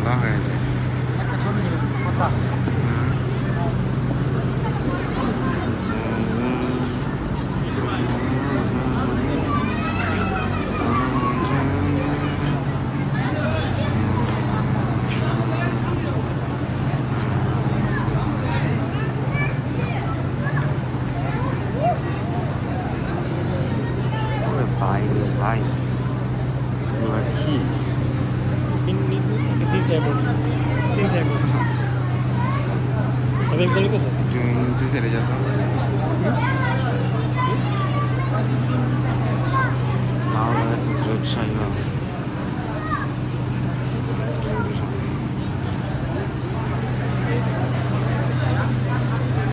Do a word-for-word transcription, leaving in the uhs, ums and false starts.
माशाल्लाह है जी। भाई भाई lagi ini ini cebol ini cebol ada yang boleh kesana जो नीचे चले जाता हूँ। सुरक्षा